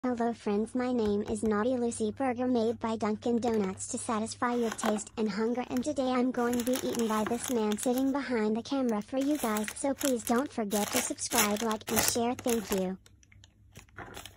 Hello friends, my name is Naughty Lucy Burger made by Dunkin Donuts to satisfy your taste and hunger, and today I'm going to be eaten by this man sitting behind the camera for you guys, so please don't forget to subscribe, like and share. Thank you.